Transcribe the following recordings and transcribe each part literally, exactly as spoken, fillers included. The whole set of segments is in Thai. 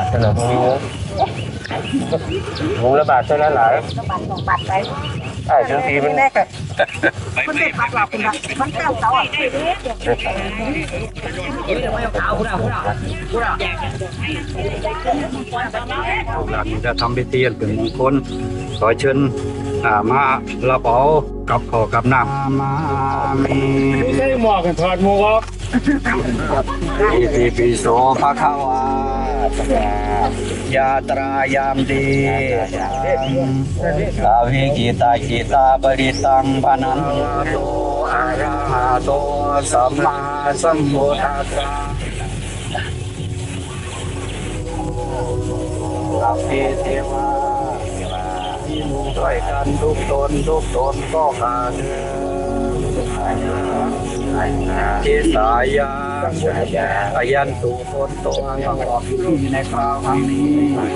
ขนาดนี้หูละบาทเท่านั้นหลายละบาทสองบาทไปใช่บางทีมันแรกอะมันเป็นผักหลับคุณนะมันเต้าเต้าอ่ะจะทำพิธีเป็นมงคลขอเชิญมาละเป๋ากับขอกับน้ำมามีไม่ใช่หมอกกันถอดหมวกอิติปิโสภะคะวายาตรายามดีลาวิกิตากิตาบริตังปนันโตอะระหะโตสัมมาสัมพุทธัสสะสัพเพเทวาที่มุ่งด้วยกันทุกตนทุกตนก็ขาดเจสายาอายันตุคนตัวต้องออกที่ในคราวครั้งนี้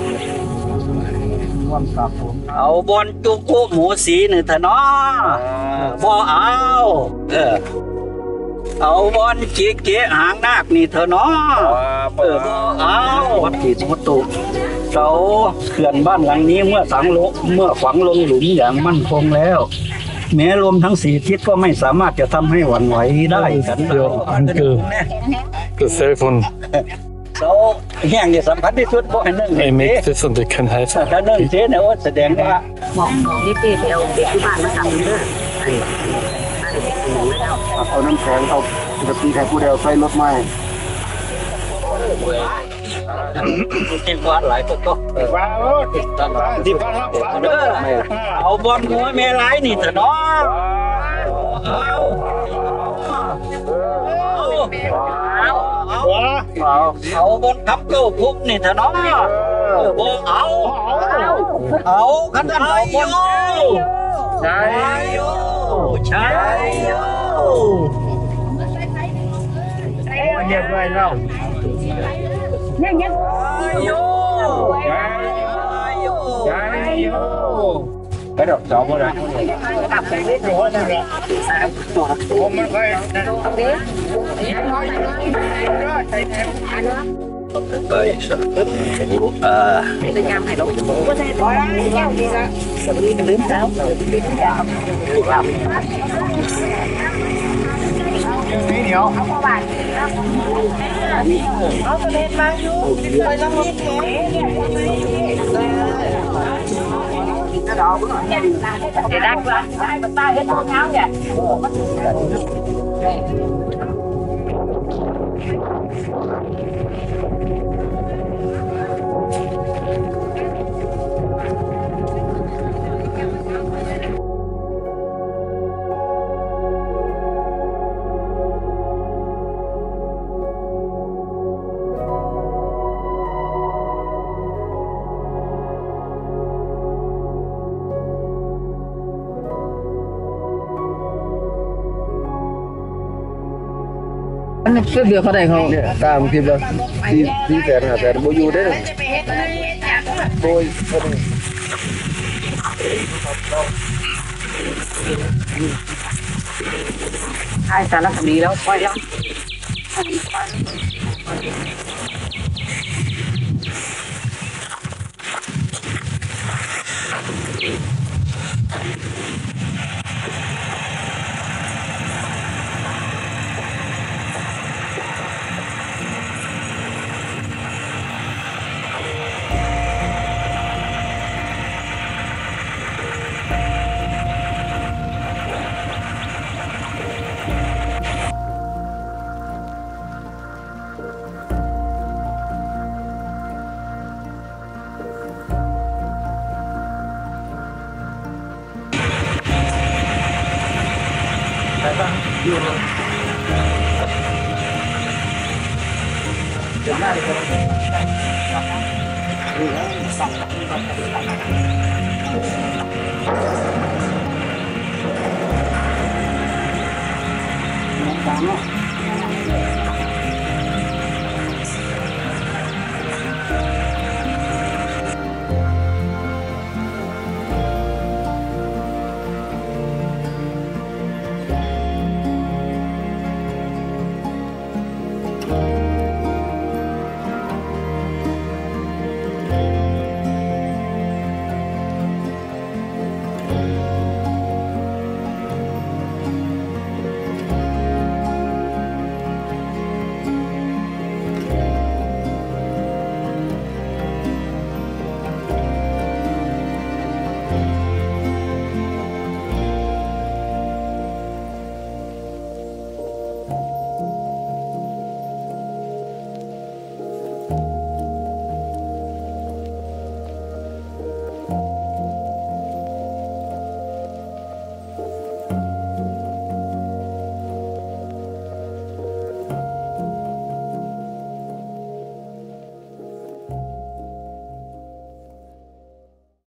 เอาบนจุกุหมูสีหนึ่งเถอะเนาะบ่เอาเออเอาบอลจีเกะหางนาคนี่เถอะเนาะเออบ่เอาวัดที่สมุตุเราเขื่อนบ้านหลังนี้เมื่อสังลงเมื่อฝังลงหลุมอย่างมั่นคงแล้วแม้ลมทั้งสี่ทิศก็ไม่สามารถจะทำให้หวั่นไหวได้กันเดียวอันคือคือเซฟนเราแห่งที่สำคัญที่สุดเพราะนั่นเองไม่ที่สุดที่คันให้ถ้านั่นเจ๊เนี่ยว่าแสดงว่าหมอกนี่เปรี้ยวเด็กที่บ้านมาทำเด้อเอาน้ำแข็งเอาจะปีใครผู้เดียวใส่รถไม้กินวัดหลายตัวก็ว้าวที่บ้านเราเอาบอลหัวแม่ร้ายนี่เถอะเนาะเอาเอาบนทับเก้าพุกนี่เถอะเนาะบนเอาเอาขันเอาบนใช่โยใช่โยเงียบไว้แล้วเงียบเงียบโยใช่โยไปดอกจอบอะไรตับไปเรื่อยๆนั่นแหละผมมันไปไปสักอ่าเป็นยามให้เราก็ใช่ร้อยแก้วดีละสวัสดีกันลืมแล้วลืมแล้วนี่เดี๋ยวเอาประวัติเอาประเด็นมาอยู่ไปแล้วนี่เราเนี่ยเดี๋ยวรักละได้มาตายให้ตัวเงาเนี่ยมันเสื้อเดือดเขาได้เขาตามคลิปแล้วที่ที่แต่หาแต่โมยูได้เลยโดยใช่สารคดีแล้วค่อยแล้ว Thank you.